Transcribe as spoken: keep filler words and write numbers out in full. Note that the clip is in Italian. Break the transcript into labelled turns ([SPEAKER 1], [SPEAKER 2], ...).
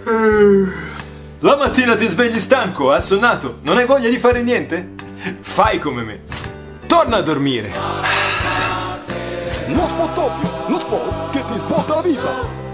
[SPEAKER 1] La mattina ti svegli stanco, assonnato, non hai voglia di fare niente? Fai come me. Torna a dormire.
[SPEAKER 2] Lo spot doppio, lo spot che ti svolta la vita.